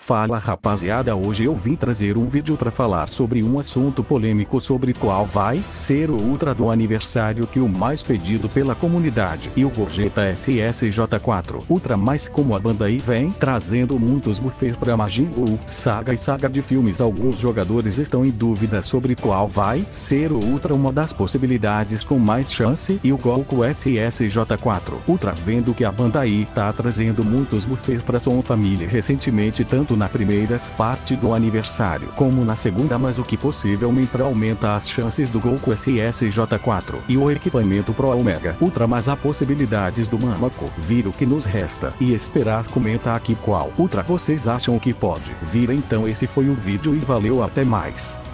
Fala rapaziada, hoje eu vim trazer um vídeo para falar sobre um assunto polêmico sobre qual vai ser o Ultra do aniversário que o mais pedido pela comunidade e o Gogeta SSJ4 Ultra, mas como a Bandai vem trazendo muitos buffers para Majin Buu, Saga e Saga de filmes, alguns jogadores estão em dúvida sobre qual vai ser o Ultra, uma das possibilidades com mais chance, e o Goku SSJ4 Ultra, vendo que a Bandai tá trazendo muitos buffers para sua família recentemente, tanto na primeira parte do aniversário como na segunda, mas o que possivelmente aumenta as chances do Goku SSJ4 e o equipamento Pro Omega Ultra, mas há possibilidades do Mamako vir. O que nos resta e esperar. Comenta aqui qual Ultra vocês acham que pode vir. Então esse foi o vídeo e valeu, até mais.